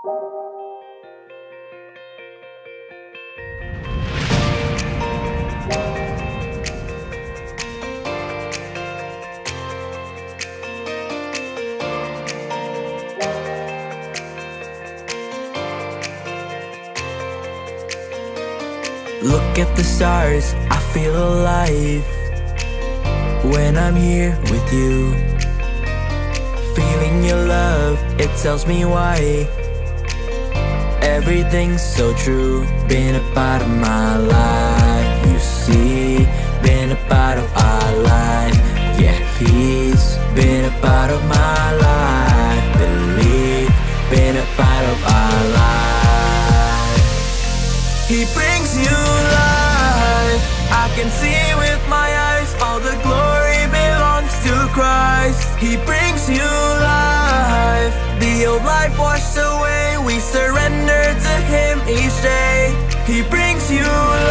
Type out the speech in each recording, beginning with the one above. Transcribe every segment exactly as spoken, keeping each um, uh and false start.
Look at the stars, I feel alive when I'm here with you. Feeling your love, it tells me why everything's so true. Been a part of my life, you see. Been a part of our life, yeah, he's been a part of my life. Believe, been a part of our life. He brings you life, I can see with my eyes. All the glory belongs to Christ. He brings you life, the old life washed away. We surrender to Him each day. He brings you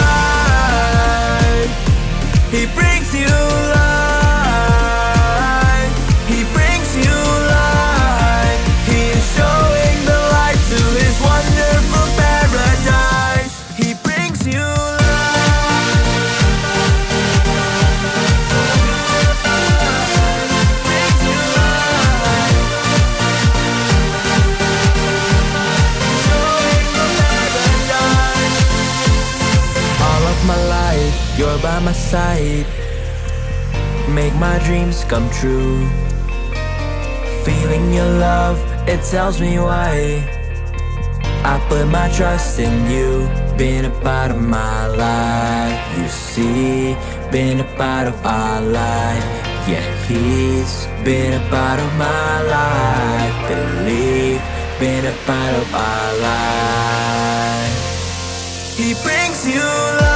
life, He brings you life, He brings you life. He is showing the light to His wonderful paradise. He brings you life. My life, you're by my side, make my dreams come true. Feeling your love, it tells me why I put my trust in you. Been a part of my life, you see. Been a part of our life, yeah, he's been a part of my life. Believe, been a part of our life. He brings you life.